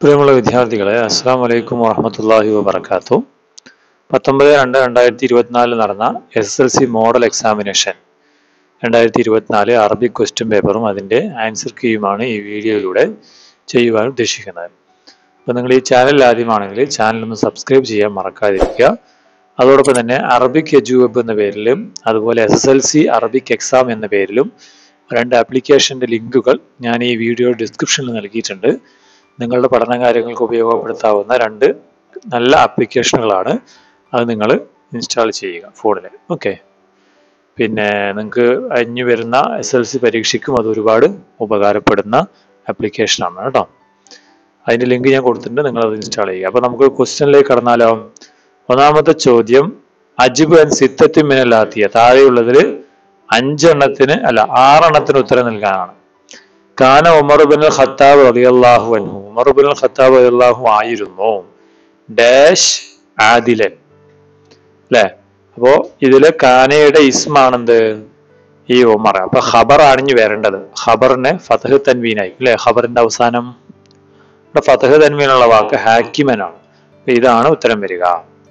പ്രിയമുള്ള വിദ്യാർത്ഥികളെ, അസ്സലാമു അലൈക്കും വറഹ്മത്തുള്ളാഹി വബറകാതുഹു. 19/2/2024 നടന്ന SSLC model examination 2024 Arabic question പേപ്പറും അതിൻ്റെ ആൻസർ കീയുമാണ് ഈ വീഡിയോയിലൂടെ ചെയ്യുവാൻ ഉദ്ദേശിക്കുന്നത്. അപ്പോൾ നിങ്ങൾ ഈ ചാനൽ ആദ്യമാണെങ്കിൽ ചാനലൊന്ന് സബ്സ്ക്രൈബ് ചെയ്യാൻ മറക്കാതിരിക്കുക. അതോടൊപ്പം തന്നെ അറബിക് എജുവെബ് എന്ന പേരിലും അതുപോലെ SSLC അറബിക് എക്സാം എന്ന പേരിലും 2 ആപ്ലിക്കേഷൻ്റെ ലിങ്കുകൾ ഞാൻ ഈ വീഡിയോ ഡിസ്ക്രിപ്ഷനിൽ നൽകിയിട്ടുണ്ട്. നിങ്ങളുടെ പഠന കാര്യങ്ങൾക്ക് ഉപയോഗപ്പെടുത്താവുന്ന 2 നല്ല ആപ്ലിക്കേഷനുകളാണ്. അത് നിങ്ങൾ ഇൻസ്റ്റാൾ ചെയ്യുക ഫോണിൽ. ഓക്കെ, പിന്നെ നിങ്ങൾക്ക് അഞ്ഞു വരുന്ന SSLC പരീക്ഷയ്ക്കും അത് ഒരുപാട് ഉപകാരപ്പെടുന്ന ആപ്ലിക്കേഷനാണ് കേട്ടോ. അതിൻ്റെ ലിങ്ക് ഞാൻ കൊടുത്തിട്ടുണ്ട്, നിങ്ങളത് ഇൻസ്റ്റാൾ ചെയ്യുക. അപ്പോൾ നമുക്ക് ക്വസ്റ്റ്യനിലേക്ക് കടന്നാലോ. ഒന്നാമത്തെ ചോദ്യം, അജിബ് ആൻഡ് സിത്തത്തി മിനലാത്തിയ, താഴെയുള്ളതിൽ 6 എണ്ണത്തിന് ഉത്തരം നൽകാനാണ്. കാന ഉമർ ഇബ്നുൽ ഖത്താബ് റളിയല്ലാഹു അൻഹു, ഉമർ ഇബ്നുൽ ഖത്താബ് റളിയല്ലാഹു ആയിരുന്നു ഡാഷ് ആദിലൻ, അല്ലേ? അപ്പോ ഇതില് കാനയുടെ ഇസ്മാണെന്ത്? ഈ ഉമർ. അപ്പൊ ഖബർ ആണിഞ്ഞു വരേണ്ടത്. ഖബറിനെ ഫതഹ് തൻവീനായി, അല്ലെ? ഖബറിന്റെ അവസാനം ഫതഹ് തൻവീനുള്ള വാക്ക് ഹാക്കിമനാണ്. അപ്പൊ ഇതാണ് ഉത്തരം വരിക.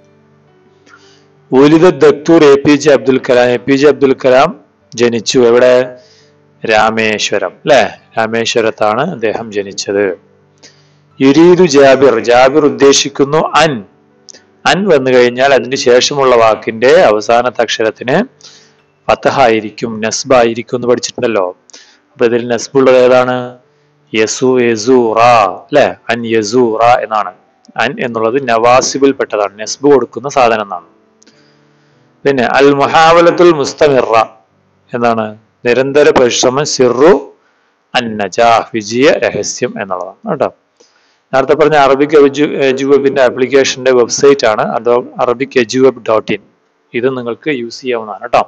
ഉലിദ ദക്തൂർ APJ അബ്ദുൽ കലാം, APJ അബ്ദുൽ കലാം ജനിച്ചു എവിടെ? രാമേശ്വരം, അല്ലെ? രാമേശ്വരത്താണ് അദ്ദേഹം ജനിച്ചത്. യുരീദു ജാബിർ, ജാബിർ ഉദ്ദേശിക്കുന്നു. അൻ വന്നു കഴിഞ്ഞാൽ അതിന് ശേഷമുള്ള വാക്കിന്റെ അവസാനത്തെ അക്ഷരത്തിന് ഫതഹ ആയിരിക്കും, നസ്ബ് ആയിരിക്കും എന്ന് പഠിച്ചിട്ടുണ്ടല്ലോ. അപ്പൊ ഇതിൽ നസ്ബുള്ളത് ഏതാണ്? യസൂറ, അല്ലെ? അൻ യസൂറ എന്നാണ്. അൻ എന്നുള്ളത് നവാസിബിൽ പെട്ടതാണ്, നസ്ബ് കൊടുക്കുന്ന സാധനം എന്നാണ്. പിന്നെ അൽ മുഹാവലത്തുൽ മുസ്തമിറ എന്നാണ്? നിരന്തര പരിശ്രമം. സിറു അന്നജാഹ്, വിജയ രഹസ്യം എന്നുള്ളതാണ് കേട്ടോ. നേരത്തെ പറഞ്ഞ അറബിക് എജുവെബിന്റെ ആപ്ലിക്കേഷന്റെ വെബ്സൈറ്റ് ആണ് അതോ അറബിക് എജുവെബ്.in. ഇത് നിങ്ങൾക്ക് യൂസ് ചെയ്യാവുന്നതാണ് കേട്ടോ.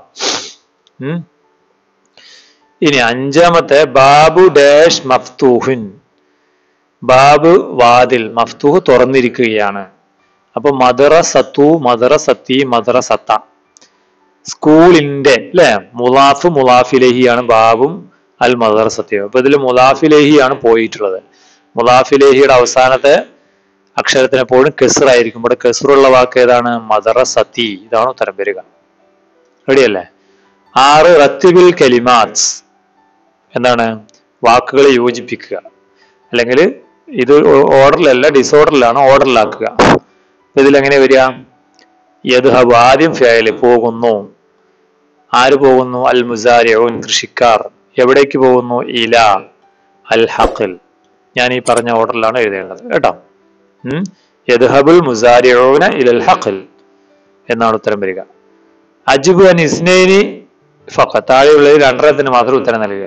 ഇനി 5ാമത്തെ, ബാബു ഡാഷ് മഫ്തൂഹുൻ, ബാബ് വാതിൽ, മഫ്തൂഹ് തുറന്നിരിക്കുകയാണ്. അപ്പൊ മദ്റസത്തു, മദ്റസത്തി, മദ്റസത്ത, സ്കൂളിന്റെ, അല്ലെ? മുലാഫ് മുലാഫിലേഹിയാണ് ബാബും അൽ മദ്റസത്തിയും. അപ്പൊ ഇതിൽ മുലാഫിലേഹിയാണ് പോയിട്ടുള്ളത്. മുലാഫിലേഹിയുടെ അവസാനത്തെ അക്ഷരത്തിന് എപ്പോഴും കെസ്റായിരിക്കും. ഇവിടെ കെസ്റുള്ള വാക്ക് ഏതാണ്? മദ്റസത്തി. ഇതാണ് ഉത്തരം വരിക. റെഡിയല്ലേ? 6 റത്തിബിൽ കലിമാത്ത്, എന്താണ്? വാക്കുകളെ യോജിപ്പിക്കുക. അല്ലെങ്കിൽ ഇത് ഓർഡറിലല്ല, ഡിസോർഡറിലാണ്, ഓർഡറിലാക്കുക. ഇതിലെങ്ങനെ വരിക? യദ്ഹബ്, ആദ്യം ഫഅൽ, പോകുന്നു. ആര് പോകുന്നു? അൽ മുസാരിഊൻ, കൃഷിക്കാർ. എവിടേക്ക് പോകുന്നു? ഇല അൽ ഹഖൽ. ഞാൻ ഈ പറഞ്ഞ ഓർഡറിലാണ് എഴുതേണ്ടത് കേട്ടോ. യദ്ഹബുൽ മുസാരിഊന ഇലൽ ഹഖൽ എന്നാണ് ഉത്തരം വരിക. അജിബ് അൻ ഇസ്നൈനി ഫഖത്ത്, താഴെയുള്ളതിൽ 2 മാത്രം ഉത്തരം നൽകുക.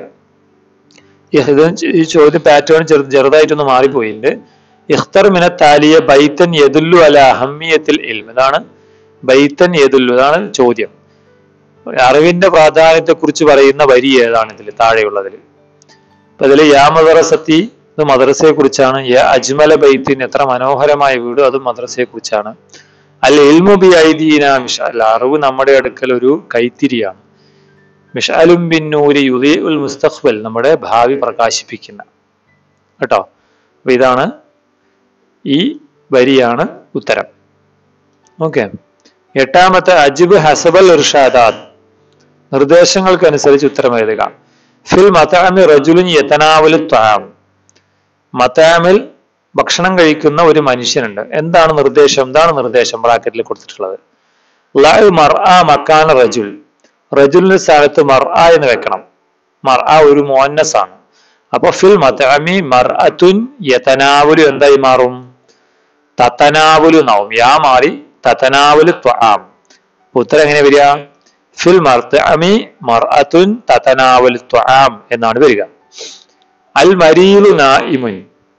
ഈ ചോദ്യം പാറ്റേൺ ചെറുതായിട്ടൊന്ന് മാറിപ്പോയിട്ടുണ്ട്. ഇഖ്തർ മിന താലിയ ബൈത്തൻ യദുല്ലു അല അഹമ്മിയത്തിൽ ഇൽം, ഇതാണ് ബൈത്തൻ യദുല്ലു, ഇതാണ് ചോദ്യം. അറിവിന്റെ പ്രാധാന്യത്തെ കുറിച്ച് പറയുന്ന വരി ഏതാണ് ഇതിൽ താഴെയുള്ളതിൽ? അപ്പൊ ഇതിൽ യാ മദ്റസത്തി, ഇത് മദ്രസയെ കുറിച്ചാണ്. യാ അജ്മല ബൈത്തിൻ, എത്ര മനോഹരമായ വീട്, അതും മദ്രസയെ കുറിച്ചാണ്. അൽ ഇൽമു ബി ഐദീന മിഷ്അൽ, അറിവ് നമ്മുടെ അടുക്കൽ ഒരു കൈത്തിരിയാണ്. മിഷ്അലും ബിൻ നൂരി യുദീഉൽ മുസ്തഖ്ബൽ, നമ്മുടെ ഭാവി പ്രകാശിപ്പിക്കുന്ന കേട്ടോ. അപ്പൊ ഇതാണ്, ഈ വരിയാണ് ഉത്തരം. ഓക്കെ. 8ാമത്തെ, അജിബ് ഹസബൽ ഇർഷാദാത്ത്, നിർദ്ദേശങ്ങൾക്കനുസരിച്ച് ഉത്തരം എഴുതുക. ഫിൽ മതഅമി റജുലുൻ യതനാവലു ത്വആം, മതഅമിൽ ഭക്ഷണം കഴിക്കുന്ന ഒരു മനുഷ്യനുണ്ട്. എന്താണ് നിർദ്ദേശം? എന്താണ് നിർദ്ദേശം? ബ്രാക്കറ്റിൽ കൊടുത്തിട്ടുള്ളത്. ലഅ മർആ മക്കാന റജുൽ, റജുലിന്റെ സ്ഥാനത്ത് മർആ എന്ന് വെക്കണം. മർആ ഒരു മുഅന്നസ് ആണ്. അപ്പൊ ഫിൽ മതഅമി മർഅത്തുൻ യതനാവലു എന്തായി മാറും? തതനാവലു എന്നാവും. യാ മാറി തതനാവലു ത്വആം. ഉത്തരം എങ്ങനെ വരിക? ഫിൽ മർതഅമി മർഅത്തുൻ തതനാവലു ത്വആം എന്നാണ് വരിക. അൽ മരീലു നായിമുൻ,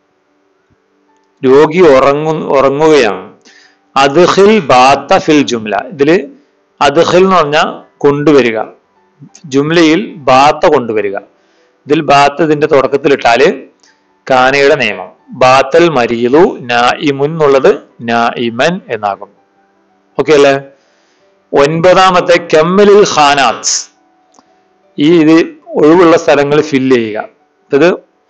രോഗി ഉറങ്ങുകയാണ്. അദ്ഖിൽ ബാത്ത ഫിൽ ജുംല, ഇതില് അദ്ഖിൽ എന്ന് പറഞ്ഞാൽ കൊണ്ടുവരിക, ജുംലയിൽ ബാത്ത കൊണ്ടുവരിക. ഇതിൽ ബാത്ത് ഇതിന്റെ തുടക്കത്തിൽ ഇട്ടാല് കാനയുടെ നിയമം. ബാത്തൽ മരീലു നായിമുൻ എന്നുള്ളത് നായിമൻ എന്നാകും. ഓക്കെ അല്ലേ? 9ാമത്തെ, കമ്മലിൽ ഖാനാത്ത്, ഇത് ഒഴിവുള്ള സ്ഥലങ്ങൾ ഫില്ല് ചെയ്യുക. ഇത്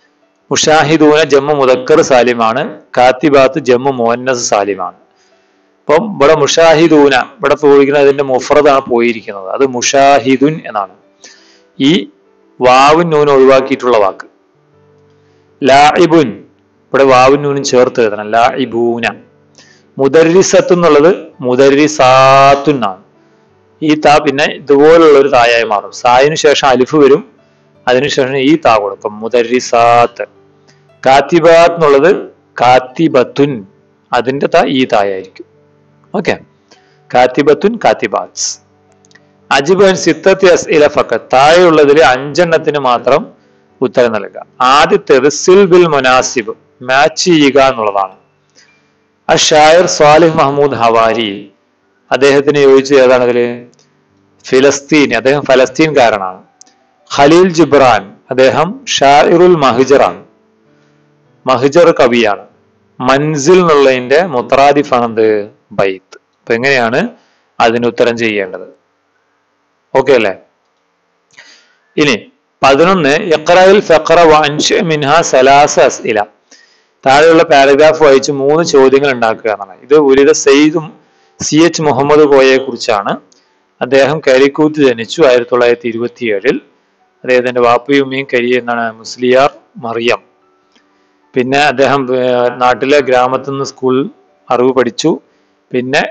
മുഷാഹിദൂന ജമ്മു മുദക്കർ സാലിമാണ്, കാത്തിബാത്ത് ജമ്മു മുഅന്നസ് സാലിമാണ്. അപ്പം ഇവിടെ മുഷാഹിദൂന ഇവിടെ പോയിരിക്കുന്നത് അതിന്റെ മുഫ്രദാണ് പോയിരിക്കുന്നത്, അത് മുഷാഹിദുൻ എന്നാണ്. ഈ വാവും നൂനും ഒഴിവാക്കിയിട്ടുള്ള വാക്ക്. ലാഇബുൻ ഇവിടെ വാവും നൂനും ചേർത്ത് എഴുതണം, ലാഇബൂന. മുദർരിസത്ത് എന്നുള്ളത് മുദർരിസാത്തുൻ ആണ്. ഈ താ പിന്നെ ഇതുപോലുള്ള ഒരു തായായി മാറും. സായിനു ശേഷം അലിഫ് വരും, അതിനുശേഷം ഈ താ കൊടുക്കും, മുദർരിസാത്ത്. കാത്തിബാത്ത് എന്നുള്ളത് കാത്തിബത്തുൻ, അതിന്റെ താ ഈ തായായിരിക്കും. ഓക്കെ, കാത്തിബത്തുൻ കാത്തിബാത്ത്. അജിബൻ സിത്തത്തി അസ്ഇല ഫഖത്ത്, താഴെയുള്ളതിൽ 5 മാത്രം ഉത്തരം നൽകുക. ആദ്യത്തേത് സിൽ ബിൽ മുനാസിബ്, മാച്ച് ചെയ്യുക എന്നുള്ളതാണ്. അഷായർ സ്വാലിഹ് മഹ്മൂദ് ഹവാരി, അദ്ദേഹത്തിന് യോജിച്ച് ഏതാണ് അതില്? ഫിലസ്തീൻ, അദ്ദേഹം ഫലസ്തീൻകാരനാണ്. ഖലീൽ ജിബ്രാൻ, അദ്ദേഹം ഷാഇറുൽ മഹ്ജറാണ്, മഹ്ജർ കവിയാണ്. മൻസിൽ എന്നുള്ളതിന്റെ മുത്രാദിഫാണ് എന്ത്? ബൈത്ത്. അപ്പൊ എങ്ങനെയാണ് അതിന് ഉത്തരം ചെയ്യേണ്ടത്? ഓക്കെ അല്ലേ? ഇനി 11 ഇഖ്റഅൽ ഫഖറ വഅൻശ മിൻഹാ സലാസ അസ്ഇല, താഴെയുള്ള പാരഗ്രാഫ് വായിച്ച് 3 ചോദ്യങ്ങൾ ഉണ്ടാക്കുക എന്നാണ്. ഇത് ഉലിദ സയ്യിദ് CH മുഹമ്മദ് കോയയെ കുറിച്ചാണ്. അദ്ദേഹം കരിക്കൂത്ത് ജനിച്ചു 1927. അദ്ദേഹത്തിന്റെ വാപ്പയും ഉമ്മയും എന്താണ് മുസ്ലിയാർ മറിയം. പിന്നെ അദ്ദേഹം നാട്ടിലെ ഗ്രാമത്തിൽ നിന്ന് സ്കൂൾ അറിവ് പഠിച്ചു. പിന്നെ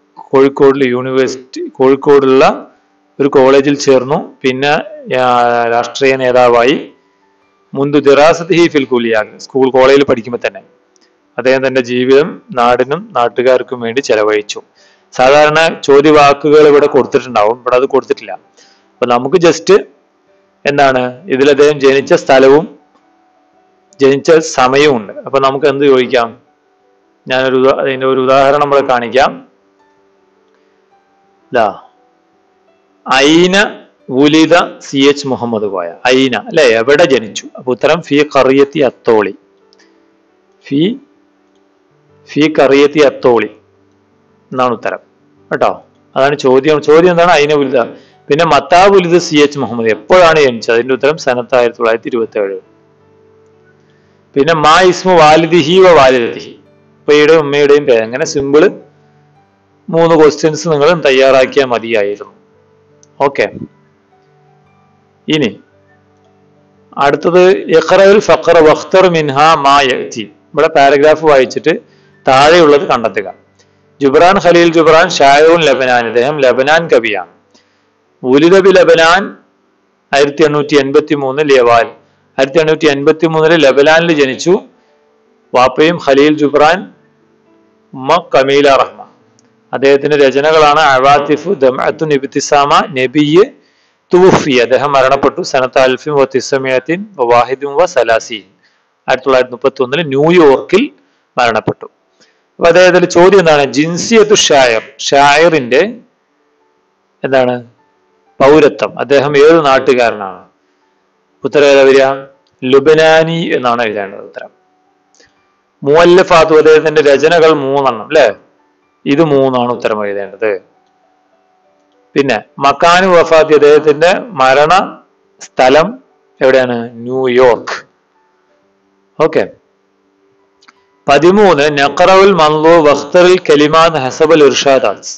കോഴിക്കോടുള്ള ഒരു കോളേജിൽ ചേർന്നു. പിന്നെ രാഷ്ട്രീയ നേതാവായി. മുൻപ് ദിറാസത്ത് ഫിൽ കുലിയാൻ, സ്കൂൾ കോളേജിൽ പഠിക്കുമ്പോൾ തന്നെ അദ്ദേഹം തന്റെ ജീവിതം നാടിനും നാട്ടുകാർക്കും വേണ്ടി ചെലവഴിച്ചു. സാധാരണ ചോദ്യവാക്കുകൾ ഇവിടെ കൊടുത്തിട്ടുണ്ടാവും, ഇവിടെ അത് കൊടുത്തിട്ടില്ല. അപ്പൊ നമുക്ക് ജസ്റ്റ് എന്താണ് ഇതിൽ അദ്ദേഹം ജനിച്ച സ്ഥലവും ജനിച്ച സമയവും ഉണ്ട്. അപ്പൊ നമുക്ക് എന്ത് ചോദിക്കാം? അതിന്റെ ഒരു ഉദാഹരണം നമ്മളെ കാണിക്കാം. ഐന വുലിദ CH മുഹമ്മദ് കോയ. ഐന അല്ലെ, എവിടെ ജനിച്ചു? അപ്പൊ ഉത്തരം ഫി ഖറിയത്തി അത്തോളി, ഫി ഖറിയത്തി അത്തോളി എന്നാണ് ഉത്തരം കേട്ടോ. അതാണ് ചോദ്യം. ചോദ്യം എന്താണ്? ഐന വുലിദ. പിന്നെ മത്താ വുലിദ CH മുഹമ്മദ്, എപ്പോഴാണ് ജനിച്ചത്? അതിന്റെ ഉത്തരം സനത്ത് 1927. പിന്നെ മാ ഇസ്മു വാലിദിഹി വ വാലിദതിഹി, ഉപ്പയുടെയും ഉമ്മയുടെയും പേര്. അങ്ങനെ സിമ്പിള് 3 ക്വസ്റ്റ്യൻസ് നിങ്ങൾ തയ്യാറാക്കിയാൽ മതിയായിരുന്നു. ഓക്കെ, ഇനി അടുത്തത് ഇഖ്റഅൽ ഫഖറ വഖ്തർ മിൻഹാ മാ യഅതി. ഇവിടെ പാരഗ്രാഫ് വായിച്ചിട്ട് താഴെയുള്ളത് കണ്ടെത്തുക. ജുബ്രാൻ ഖലീൽ ജുബ്രാൻ ഷാഇറുൻ ലബനാൻ, അദ്ദേഹം ലബനാൻ കവിയാണ്. വുലിദ ബി ലബനാൻ 1883 ലിയവാൽ, 1883 ലബനാനിൽ ജനിച്ചു. വാപ്പയും ഖലീൽ ജുബ്രാൻ, ഉമ്മ കമീല റഹ്മ. അദ്ദേഹത്തിന്റെ രചനകളാണ് അവാത്തിഫ്, ദംഅത്തുൻ ഇബ്തിസാമ, നബിയ്, തൂഫി. അദ്ദേഹം മരണപ്പെട്ടു സനത്ത് 1931 1931 ന്യൂയോർക്കിൽ മരണപ്പെട്ടു. അപ്പൊ അദ്ദേഹത്തിന്റെ ചോദ്യം എന്താണ്? ജിൻസിയത്തു ഷായർ, ഷായറിന്റെ എന്താണ് പൗരത്വം, അദ്ദേഹം ഏത് നാട്ടുകാരനാണ്? ഉത്തരം ഏതാ വരിക? ലുബനാനി എന്നാണ് എഴുതേണ്ടത് ഉത്തരം. മുഅല്ലഫാത്തു, അദ്ദേഹത്തിന്റെ രചനകൾ 3 അല്ലെ, ഇത് 3 ഉത്തരം എഴുതേണ്ടത്. പിന്നെ മക്കാനു വഫാത്തി, അദ്ദേഹത്തിന്റെ മരണ സ്ഥലം എവിടെയാണ്? ന്യൂയോർക്ക്. ഓക്കെ. 13 നഖറഉൽ മൻളൂ വഖ്തറിൽ കലിമാത്ത് ഹസബൽ ഇർഷാദാത്ത്,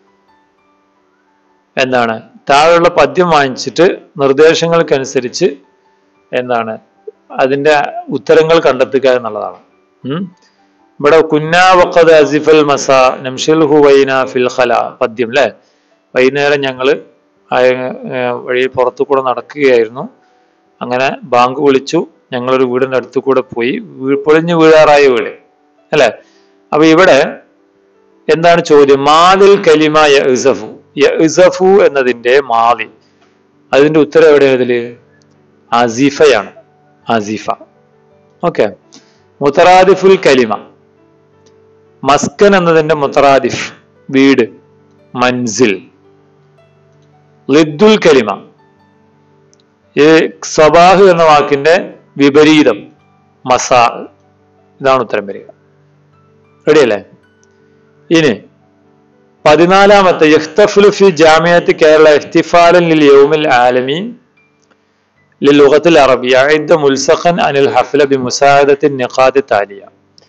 എന്താണ് താഴെയുള്ള പദ്യം വായിച്ചിട്ട് നിർദ്ദേശങ്ങൾക്കനുസരിച്ച് എന്താണ് അതിന്റെ ഉത്തരങ്ങൾ കണ്ടെത്തുക എന്നുള്ളതാണ്. ഇവിടെ കുന്നാ വഖദ് അസിഫൽ മസാ നംഷിൽഹു വൈന ഫിൽ ഖല പദ്യം അല്ലെ. വൈകുന്നേരം ഞങ്ങള് വഴി പുറത്തു കൂടെ നടക്കുകയായിരുന്നു. അങ്ങനെ ബാങ്ക് വിളിച്ചു. ഞങ്ങളൊരു വീടിന്റെ അടുത്തു കൂടെ പോയി. പൊളിഞ്ഞു വീഴാറായ വീട് അല്ലെ. അപ്പൊ ഇവിടെ എന്താണ് ചോദ്യം? മാദിൽ കലിമ യഅ്സഫു, യഅ്സഫു എന്നതിന്റെ മാദി, അതിന്റെ ഉത്തരം എവിടെയാണ്? ഇതില് അസീഫയാണ്, അസീഫ. ഓക്കെ. മുത്തറാദിഫുൽ കലിമ, മസ്കൻ എന്നതിന്റെ മുത്തറാദിഫ് വീട്, മൻസിൽ. ലിദ്ദുൽ കലിമ, സബാഹ് എന്ന വാക്കിന്റെ വിപരീതം മസാ, ഇതാണ് ഉത്തരം വരിക. റെഡിയല്ലേ? ഇനി 14 യഖ്തഫിലു ഫി ജാമിഅത്തി കേരള ഇഹ്തിഫാലൻ ലിൽ യൗമിൽ ആലമി للغة العربية أعد ملصقا عن الحفلة بمساعدة النقاط التالية.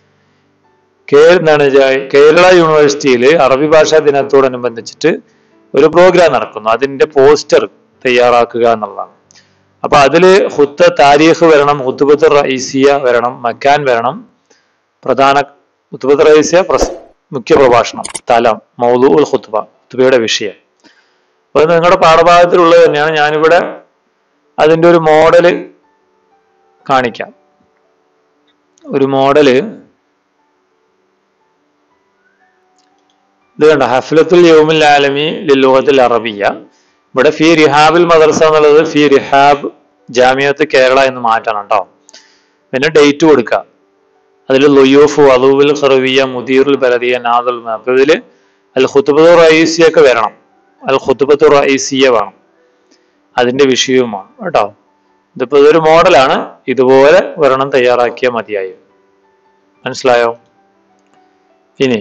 കേരള യൂണിവേഴ്സിറ്റിയിൽ അറബി ഭാഷാ ദിനത്തോടനുബന്ധിച്ചിട്ട് ഒരു പ്രോഗ്രാം നടക്കുന്നു. അതിന്റെ പോസ്റ്റർ തയ്യാറാക്കുക എന്നുള്ളതാണ്. അപ്പൊ അതില് ഖുത്ത താരീഖ് വരണം, ഖുത്ബത്ത് റഈസിയ വരണം, മക്കാൻ വരണം, പ്രധാന ഖുത്ബത്ത് റഈസിയ മുഖ്യ പ്രഭാഷണം, സ്ഥലം, മൗദൂഉൽ ഖുത്ബ, ഖുത്ബയുടെ വിഷയം. അത് നിങ്ങളുടെ പാഠഭാഗത്തിലുള്ളത് തന്നെയാണ്. ഞാനിവിടെ അതിന്റെ ഒരു മോഡല് കാണിക്കാം. ഒരു മോഡല് ഇത് കണ്ട, ഹഫ്ലത്തുൽ യൗമുൽ ആലമി ലില്ലുഗത്തിൽ അറബിയ. ഇവിടെ ഫി റിഹാബിൽ മദ്രസ എന്നുള്ളത് ഫി റിഹാബ് ജാമിയത്ത് കേരള എന്ന് മാറ്റണം കേട്ടോ. പിന്നെ ഡേറ്റ് കൊടുക്കുക. അതിൽ ലുയൂഫ്, വദൂൽ ഖറവിയ, മുദീറുൽ ബലദിയ, നാദുൽ. അപ്പൊ ഇതില് അൽ ഖുത്ബത്തു റഈസിയ ഒക്കെ വരണം. അൽ ഖുത്ബത്തു റഈസിയ വേണം, അതിന്റെ വിഷയവുമാണ് കേട്ടോ. ഇതിപ്പോ ഇതൊരു മോഡലാണ്, ഇതുപോലെ വരണം, തയ്യാറാക്കിയാൽ മതിയായി. മനസ്സിലായോ? ഇനി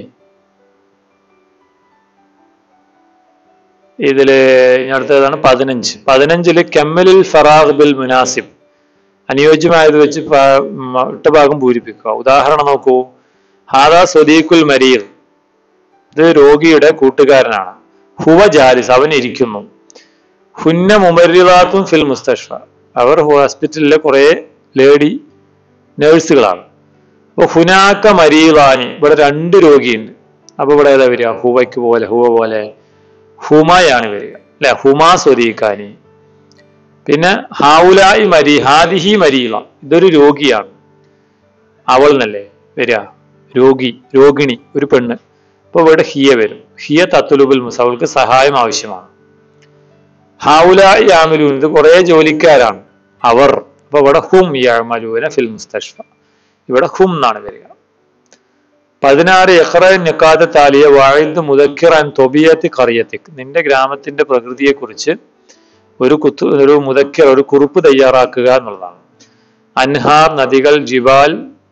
ഇതില് അടുത്തതാണ് 15. കമ്മലിൽ ഫറാഗ് ബിൽ മുനാസിബ്, അനുയോജ്യമായത് വെച്ച് ഇട്ട ഭാഗം പൂരിപ്പിക്കുക. ഉദാഹരണം നോക്കൂ. ഹാദാ സ്വദീഖുൽ മരീദ്, ഇത് രോഗിയുടെ കൂട്ടുകാരനാണ്. ഹുവ ജാലിസ്, അവൻ ഇരിക്കുന്നു. ഹുന്ന മുമർരിദാത്തുൻ ഫിൽ മുസ്തഷ്ഫ, അവർ ഹോസ്പിറ്റലിലെ കുറെ ലേഡി നേഴ്സുകളാണ്. അപ്പൊ ഹുനാക്ക മരീദാനി, ഇവിടെ 2 രോഗിയുണ്ട്. അപ്പൊ ഇവിടെ ഏതാ വരിക? ഹുവയ്ക്ക് പോലെ, ഹുവ പോലെ ഹുമയാണ് വരിക അല്ലെ? ഹുമാ സ്വദീഖാനി. പിന്നെ ഹാഉലായി ഹാദിഹി മരീള, ഇതൊരു രോഗിയാണ്, അവൾ എന്നല്ലേ വരിക? രോഗിണി, ഒരു പെണ്ണ്. അപ്പൊ ഇവിടെ ഹിയ വരും. ഹിയ തത്തുലുബുൽ മുസ, അവൾക്ക് സഹായം ആവശ്യമാണ്. ഹാഉലായി യാമലൂൻ, ഇത് കുറെ ജോലിക്കാരാണ്, അവർ. അപ്പൊ ഇവിടെ ഹും യഅമലൂന ഫിൽ മുസ്തഷ്ഫ, ഇവിടെ ഹും എന്നാണ് വരിക. 16 ഇഖ്റ നിഖാത്ത് താലിയ വഅദ് മുദക്കിറൻ തൊബിയത്തി ഖറിയത്തിക്, നിന്റെ ഗ്രാമത്തിന്റെ പ്രകൃതിയെ കുറിച്ച് ഒരു മുദക്കിർ, ഒരു കുറിപ്പ് തയ്യാറാക്കുക എന്നുള്ളതാണ്. അൻഹാർ, നദികൾ, ജിബാൽ,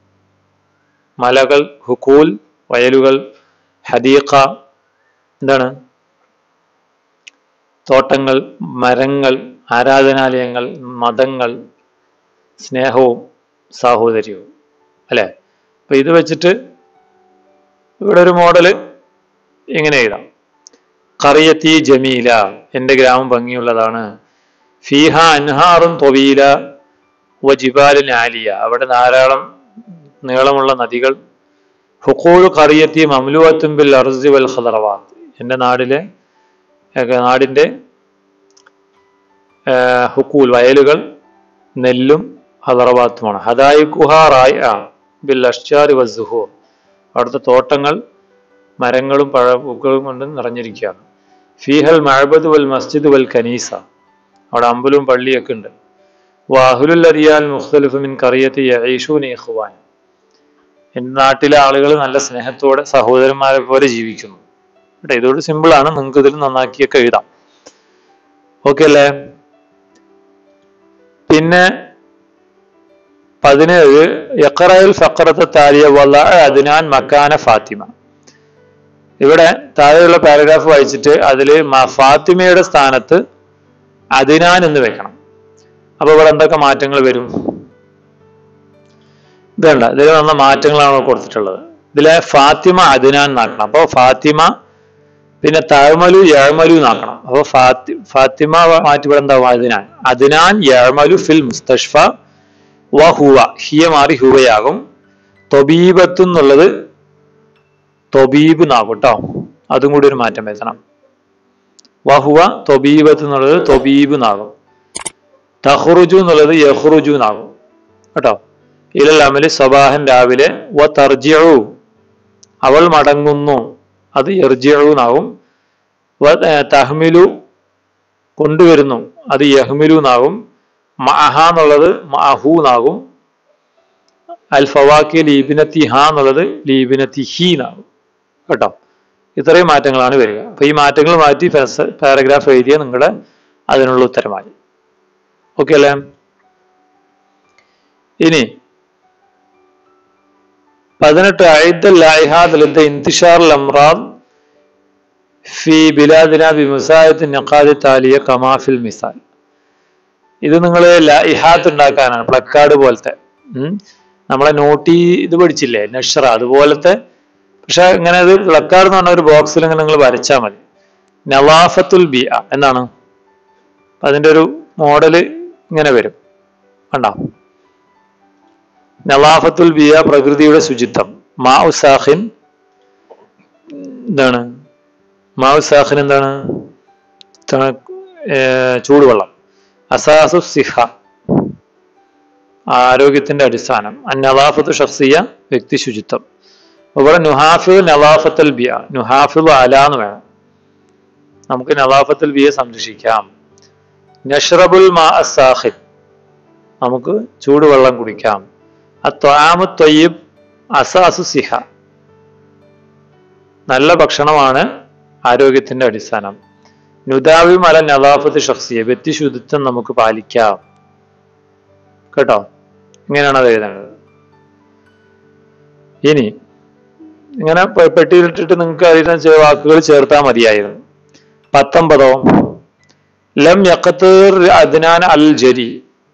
മലകൾ, ഹുക്കൂൽ, വയലുകൾ, ഹദീഖ, എന്താണ്? തോട്ടങ്ങൾ, മരങ്ങൾ, ആരാധനാലയങ്ങൾ, മതങ്ങൾ, സ്നേഹവും സാഹോദര്യവും അല്ലെ? അപ്പൊ ഇത് വെച്ചിട്ട് ഇവിടെ ഒരു മോഡല് ഇങ്ങനെ എഴുതാം. ഖറിയത്തി ജമീല, എന്റെ ഗ്രാമം ഭംഗിയുള്ളതാണ്. ഫീഹ അൻഹാറുൻ തൊവീല വജിബാലുൻ ആലിയ, അവിടെ ധാരാളം നീളമുള്ള നദികൾ. ഹുഖൂൽ ഖറിയത്തി മംലൂഅത്തുൻ ബിൽ അർസി വൽ ഖദറവാത്ത്, എന്റെ നാടിന്റെ ഹുഖൂൽ, വയലുകൾ, നെല്ലും ഖദറവാത്തുമാണ്. ഹദായിഖുഹ റായിഅ ബിൽ അഷ്ജാരി വസ്സുഹൂർ, അവിടുത്തെ തോട്ടങ്ങൾ മരങ്ങളും പഴപ്പൂക്കളും കൊണ്ട് നിറഞ്ഞിരിക്കുകയാണ്. ഫീഹൽ മഅബദ് വൽ മസ്ജിദ് വൽ കനീസ, അവിടെ അമ്പലവും പള്ളിയൊക്കെ ഉണ്ട്. വഅഹ്ലുൽ അദിയാൻ മുഖ്തലിഫു മിൻ ഖറിയത്തി യഈശൂന ഇഖ്വാൻ, എന്റെ നാട്ടിലെ ആളുകൾ നല്ല സ്നേഹത്തോടെ സഹോദരന്മാരെ പോലെ ജീവിക്കുന്നു. കേട്ടോ, ഇതോട് സിമ്പിൾ ആണ്, നിങ്ങൾക്ക് ഇതിൽ നന്നാക്കിയൊക്കെ എഴുതാം. ഓക്കെ അല്ലേ? പിന്നെ 17 യഖറഅൽ ഫഖറത താലിയ വലഅ അദ്നാൻ മക്കാന ഫാത്തിമ, ഇവിടെ താഴെയുള്ള പാരഗ്രാഫ് വായിച്ചിട്ട് അതില് ഫാത്തിമയുടെ സ്ഥാനത്ത് അദ്നാൻ എന്ന് വെക്കണം. അപ്പൊ ഇവിടെ എന്തൊക്കെ മാറ്റങ്ങൾ വരും? ഇതല്ല, ഇതിൽ വന്ന മാറ്റങ്ങളാണ് കൊടുത്തിട്ടുള്ളത്. ഇതിലെ ഫാത്തിമ അദ്നാൻ എന്നാക്കണം. അപ്പൊ ഫാത്തിമ പിന്നെ തഅമലു യഅമലു എന്നാക്കണം. അപ്പൊ ഫാത്തിമ മാറ്റി ഇവിടെ എന്താവും? അദ്നാൻ യഅമലു ഫിൽ മുസ്തഷ്ഫ വഹുവ, ഹിയ മാറി ഹുവയാകും. തൊബീബത്ത് എന്നുള്ളത് തൊബീബ് എന്നാകും കേട്ടോ, അതും കൂടി ഒരു മാറ്റം വരുത്തണം. വഹുവ തൊബീബത്ത് എന്നുള്ളത് തൊബീബ് എന്നാകും. തഖ്റുജു എന്നുള്ളത് യഖ്റുജു എന്നാകും കേട്ടോ. ഇലൽ അമലി സബാഹൻ, രാവിലെ. വ തർജിഉ, അവൾ മടങ്ങുന്നു, അത് യർജിഉ എന്നാകും. വ തഹ്മിലു, കൊണ്ടുവരുന്നു, അത് യഹ്മിലു എന്നാകും. മഅഹ എന്നുള്ളത് മഅഹു എന്നാകും. അൽ ഫവാക്കി ലീബിനത്തി ഹ എന്നുള്ളത് ലീബിനത്തി ഹി എന്നാകും കേട്ടോ. ഇത്രയും മാറ്റങ്ങളാണ് വരിക. അപ്പൊ ഈ മാറ്റങ്ങൾ മാറ്റി പാരഗ്രാഫ് എഴുതിയ നിങ്ങളുടെ അതിനുള്ള ഉത്തരമായി. ഓക്കെ അല്ലേ? ഇനി 18 അഇദ്ദൽ ലൈഹാദ് ലിദ്ദ ഇന്തിശാറുൽ അംറാദ് ഫി ബിലാദിന ബിമുസാഅദത്തി നിഖാദി താലിയ കമാ ഫിൽ മിസാൽ, ഇത് നിങ്ങൾ ഇഹാത്ത് ഉണ്ടാക്കാനാണ്, പ്ലക്കാർഡ് പോലത്തെ. നമ്മളെ നോട്ടി ഇത് പഠിച്ചില്ലേ, നഷറ, അതുപോലത്തെ. പക്ഷെ ഇങ്ങനെ ഇത് പ്ലക്കാർഡ് എന്ന് പറഞ്ഞ ഒരു ബോക്സിൽ ഇങ്ങനെ നിങ്ങൾ വരച്ചാൽ മതി. നവാഫത്തുൽ ബിയ എന്നാണ് അതിന്റെ ഒരു മോഡല് ഇങ്ങനെ വരും, കണ്ടോ? നവാഫത്തുൽ ബിയ പ്രകൃതിയുടെ ശുചിത്വം. മാ ഉസാഖിൻ എന്താണ്? മാ ഉസാഖിൻ എന്താണ്? ചൂടുവെള്ളം. അസാസു സിഹ ആരോഗ്യത്തിന്റെ അടിസ്ഥാനം. നവാഫത്തു ഷഖ്സിയ വ്യക്തി ശുചിത്വം. ഇവിടെ നുഹാഫിദ് നവാഫത്തുൽ ബിയ, നുഹാഫിദ് അലാന്ന് വേണം. നമുക്ക് നവാഫത്തുൽ ബിയെ സംരക്ഷിക്കാം. നഷ്റബുൽ മാ അസാഖിൻ നമുക്ക് ചൂടുവെള്ളം കുടിക്കാം. അത്വാമു ത്വയ്യിബ് അസാസു സിഹ നല്ല ഭക്ഷണമാണ് ആരോഗ്യത്തിന്റെ അടിസ്ഥാനം. നുദാവിം അല നവാഫത്ത് ഷഖ്സിയ വ്യക്തി ശുചിത്വം നമുക്ക് പാലിക്കാം. കേട്ടോ? ഇങ്ങനെയാണ് അത് എഴുതേണ്ടത്. ഇനി ഇങ്ങനെ പെട്ടിയിലിട്ടിട്ട് നിങ്ങൾക്ക് അറിയുന്ന വാക്കുകൾ ചേർത്താൽ മതിയായിരുന്നു. 19 ലം യഖ്തർ അദ്നാൻ അൽ ജരി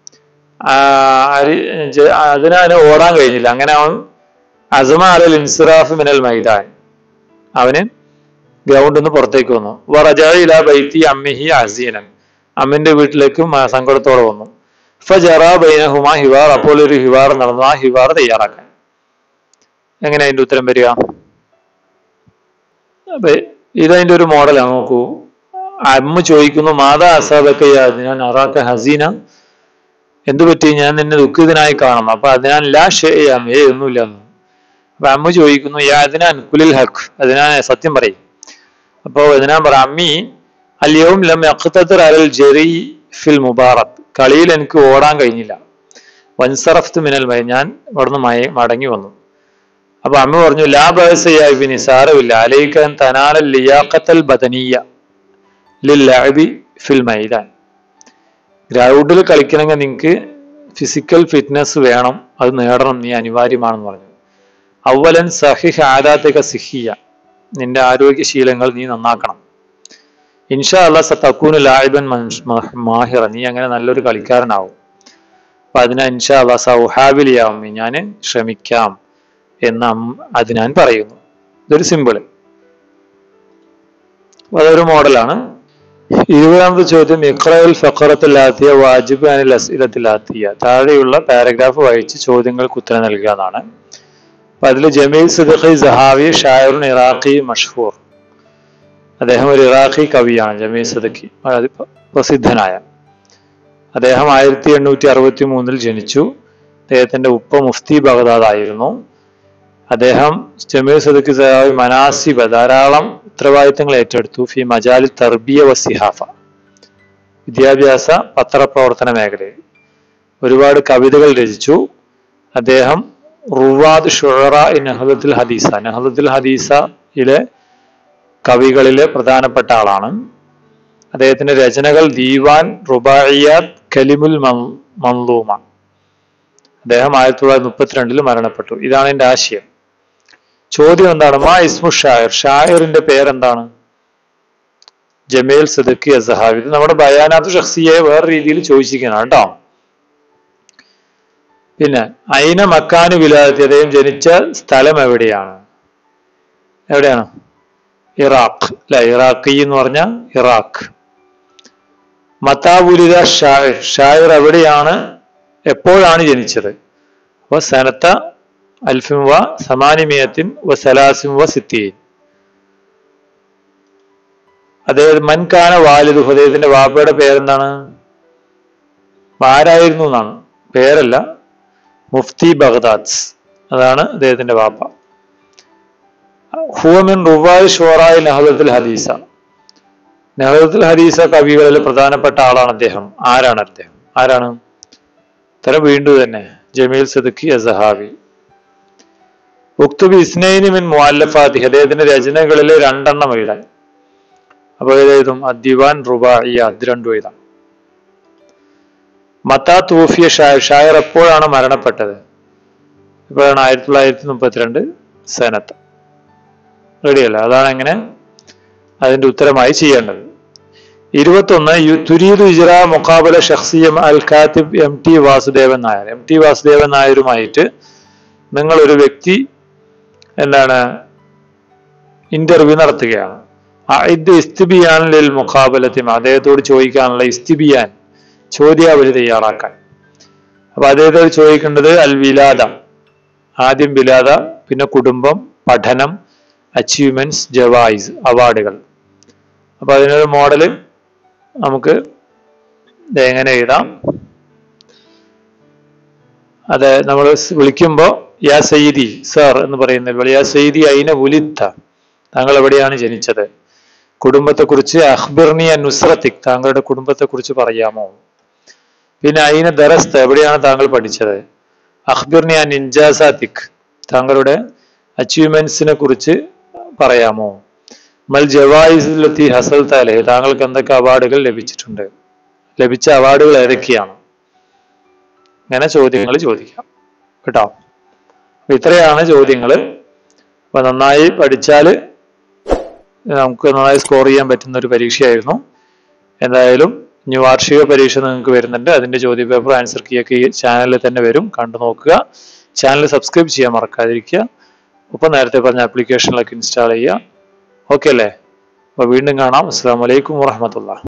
അദ്നാന് ഓടാൻ കഴിഞ്ഞില്ല. അങ്ങനെ അവൻ അസ്മ അലൽ ഇൻസിറാഫ് മിനൽ മൈദാൻ അവന് ഗ്രൗണ്ടിൽ നിന്ന് പുറത്തേക്ക് വന്നു. വറജഅ ഇലാ ബൈത്തി അമ്മിഹി അസീനൻ അമ്മിന്റെ വീട്ടിലേക്ക് സങ്കടത്തോടെ വന്നു. ഫജറാ ബൈനഹുമാ ഹിവാർ അപ്പോൾ ഒരു ഹിവാർ നടന്നു. ആ ഹിവാർ തയ്യാറാക്കാൻ എങ്ങനെ അതിന്റെ ഉത്തരം വരിക? അപ്പൊ ഇതതിന്റെ ഒരു മോഡലാണ്. നോക്കൂ, അമ്മ ചോദിക്കുന്നു മാതാ അസാബക്കയ്യ ഞാൻ അറാക്ക ഹസീന, എന്തു പറ്റി? ഞാൻ നിന്നെ ദുഃഖിതനായി കാണുന്നു. അപ്പൊ അതിനാൽ ലാ ഷെയ്യാം ഒന്നുമില്ല. അപ്പൊ അമ്മ ചോദിക്കുന്നു യാ അതിനാൻ കുലിൽ ഹക്ക്, അതിനാൻ സത്യം പറയും. അപ്പൊ അതിനാൻ പറ അമ്മി അല്യവും ലം യഖ്തർ അലൽ ജരി ഫിൽ മുബാറക് കളിയിൽ എനിക്ക് ഓടാൻ കഴിഞ്ഞില്ല. വൻസറഫ്തു മിനൽ മൈ ഞാൻ അവിടുന്ന് മടങ്ങി വന്നു. അപ്പൊ അമ്മ പറഞ്ഞു ലാ ബഅസ സാരമില്ല അലൈക തനാലൽ ലിയാഖത്തൽ ബദനിയ ലില്ലഅബി ഫിൽ മൈദാൻ ഗ്രൗണ്ടിൽ കളിക്കണമെങ്കിൽ നിങ്ങൾക്ക് ഫിസിക്കൽ ഫിറ്റ്നസ് വേണം, അത് നേടണം, നീ അനിവാര്യമാണെന്ന് പറഞ്ഞു. അവലൻ സഹിഹ് ആദാത്തിക സിഹിയ നിന്റെ ആരോഗ്യശീലങ്ങൾ നീ നന്നാക്കണം. ഇൻഷാ അല്ലാഹ് സതകൂനു ലാഇബൻ മാഹിറ നീ അങ്ങനെ നല്ലൊരു കളിക്കാരനാവും. അപ്പൊ അതിനാ ഇൻഷാ അല്ലാഹ് സൗഹാബിലിയാവും ഞാൻ ശ്രമിക്കാം എന്ന് അതിനാൻ പറയുന്നു. ഇതൊരു സിമ്പിള്, അതൊരു മോഡലാണ്. 20ാമത്തെ ചോദ്യം ഇഖ്റഉൽ ഫഖറത്തുൽ ആതിയ വാജിബ് അനിൽ അസ്ഇലത്തുൽ ആതിയ താഴെയുള്ള പാരഗ്രാഫ് വായിച്ച് ചോദ്യങ്ങൾക്ക് ഉത്തരം നൽകുക എന്നാണ്. അപ്പൊ അതിൽ ജമീൽ സിദ്ദീഖി സഹാവി ഷായറുൻ ഇറാഖി മഷ്ഹൂർ, അദ്ദേഹം ഒരു ഇറാഖി കവിയാണ്. ജമീൽ സിദ്ദീഖി പ്രസിദ്ധനായ അദ്ദേഹം 1863 ജനിച്ചു. അദ്ദേഹത്തിന്റെ ഉപ്പ മുഫ്തി ബഗ്ദാദ് ആയിരുന്നു. അദ്ദേഹം ജമീൽ സിദ്ദീഖി സഹാവി മനാസിബ ധാരാളം ഉത്തരവാദിത്തങ്ങൾ ഏറ്റെടുത്തു. ഫി മജാലി തർബിയ വ സിഹാഫ വിദ്യാഭ്യാസ പത്രപ്രവർത്തന മേഖലയിൽ ഒരുപാട് കവിതകൾ രചിച്ചു. അദ്ദേഹം റുവാദ് ഷുഅറ നഹ്ദത്തുൽ ഹദീസ നഹ്ദത്തുൽ ഹദീസയിലെ കവികളിലെ പ്രധാനപ്പെട്ട ആളാണ്. അദ്ദേഹത്തിന്റെ രചനകൾ ദീവാൻ, റുബാഇയാത്ത്, കലിമുൽ മൻലൂമ. അദ്ദേഹം 1932 മരണപ്പെട്ടു. ഇതാണ് എന്റെ ആശയം. ചോദ്യം എന്താണ്? മാ ഇസ്മു ഷായർ ഷായറിന്റെ പേരെന്താണ്? ജമീൽ സിദ്ദീഖി അസ്സഹാവി. ഇത് നമ്മുടെ ബയാനാത്ത് ഷഖ്സിയെ വേറെ രീതിയിൽ ചോദിച്ചിരിക്കണം കേട്ടോ. പിന്നെ ഐന മക്കാനു വിലാദത്തി അദ്ദേഹം ജനിച്ച സ്ഥലം എവിടെയാണ്? എവിടെയാണ്? ഇറാഖ് അല്ല, ഇറാഖി എന്ന് പറഞ്ഞാൽ ഇറാഖ്. മതാവുലിദ ഷായർ ഷായർ എവിടെയാണ് എപ്പോഴാണ് ജനിച്ചത്? അപ്പൊ സനത്ത അൽഫിം വ സമാനിമിയത്തിൻ വ സലാസിം വ സിത്തീൻ. അദ്ദേഹം മൻകാന വാലിദു അദ്ദേഹത്തിന്റെ വാപ്പയുടെ പേരെന്താണ്? ആരായിരുന്നു എന്നാണ്, പേരല്ല. മുഫ്തി ബഗ്ദാദ് അതാണ് അദ്ദേഹത്തിന്റെ വാപ്പ. ഹുവ മിൻ റുവായി ഷുറായി നഹ്ദത്തുൽ ഹദീസ നഹ്ദത്തുൽ ഹദീസ കവികളിൽ പ്രധാനപ്പെട്ട ആളാണ് അദ്ദേഹം. ആരാണ് അദ്ദേഹം? ആരാണ്? തരം വീണ്ടും തന്നെ ജമീൽ സിദ്ദീഖി അസ്സഹാവി. ഉക്തുബി ഇസ്നൈനി മിൻ മുഅല്ലഫാതി അദ്ദേഹത്തിന്റെ രചനകളിലെ 2 എഴുതാൻ. അപ്പൊ ഏതെഴുതും? അദ്ദിവാൻ, റുബാഇയ, അത് 2 എഴുതാം. മത്താ തൂഫിയ ഷായർ ഷായർ എപ്പോഴാണ് മരണപ്പെട്ടത്? ഇപ്പോഴാണ് 1932 സനത്ത്. റെഡിയല്ല? അതാണ് എങ്ങനെ അതിന്റെ ഉത്തരമായി ചെയ്യേണ്ടത്. 21 തുരീദു ഇജ്റ മുഖാബല ഷഖ്സിയം അൽ കാത്തിബ് MT വാസുദേവൻ നായർ. MT വാസുദേവൻ നായരുമായിട്ട് നിങ്ങൾ ഒരു വ്യക്തി എന്താണ് ഇന്റർവ്യൂ നടത്തുകയാണ്. ഇത് ഇസ്തിബിയാൻ ലിൽ മുഖാബലത്തി, അദ്ദേഹത്തോട് ചോദിക്കാനുള്ള ഇസ്തിബിയാൻ ചോദ്യാവലി തയ്യാറാക്കാൻ. അപ്പൊ അദ്ദേഹത്തോട് ചോദിക്കേണ്ടത് അൽ വിലാദ, ആദ്യം വിലാദ, പിന്നെ കുടുംബം, പഠനം, അച്ചീവ്മെന്റ്സ്, ജവായിസ്, അവാർഡുകൾ. അപ്പൊ അതിനൊരു മോഡല് നമുക്ക് എങ്ങനെ എഴുതാം? അത് നമ്മൾ വിളിക്കുമ്പോ യാ സയ്യിദി സർ എന്ന് പറയുന്നത് യാ സയ്യിദി അയിന ഉലിത്ത, താങ്കൾ എവിടെയാണ് ജനിച്ചത്? കുടുംബത്തെക്കുറിച്ച് അഖ്ബിർനി അൻ നുസ്രത്തിക്, താങ്കളുടെ കുടുംബത്തെക്കുറിച്ച് പറയാമോ? പിന്നെ അയിന ദറസ്ത, എവിടെയാണ് താങ്കൾ പഠിച്ചത്? അഖ്ബിർനി അൻ ഇൻജാസാത്തിക്, താങ്കളുടെ അച്ചീവ്മെന്റ്സിനെ കുറിച്ച് പറയാമോ? മൽ ജവായിസുല്ലത്തി ഹസൽത അലൈഹി, താങ്കൾക്ക് എന്തൊക്കെ അവാർഡുകൾ ലഭിച്ചിട്ടുണ്ട്? ലഭിച്ച അവാർഡുകൾ ഏതൊക്കെയാണ്? ഇങ്ങനെ ചോദ്യങ്ങൾ ചോദിക്കാം കേട്ടോ. ഇത്രയാണ് ചോദ്യങ്ങൾ. അപ്പൊ നന്നായി പഠിച്ചാൽ നമുക്ക് നന്നായി സ്കോർ ചെയ്യാൻ പറ്റുന്ന ഒരു പരീക്ഷയായിരുന്നു. എന്തായാലും ഇനി വാർഷിക പരീക്ഷ നിങ്ങൾക്ക് വരുന്നുണ്ട്. അതിന്റെ ചോദ്യപേപ്പർ ആൻസർ കീയൊക്കെ ഈ ചാനലിൽ തന്നെ വരും, കണ്ടു നോക്കുക. ചാനൽ സബ്സ്ക്രൈബ് ചെയ്യാൻ മറക്കാതിരിക്കുക. ഒപ്പം നേരത്തെ പറഞ്ഞ ആപ്ലിക്കേഷനിലൊക്കെ ഇൻസ്റ്റാൾ ചെയ്യുക. ഓക്കെ അല്ലേ? അപ്പൊ വീണ്ടും കാണാം. അസ്സലാമു അലൈക്കും വറഹ്മത്തുള്ളാഹി.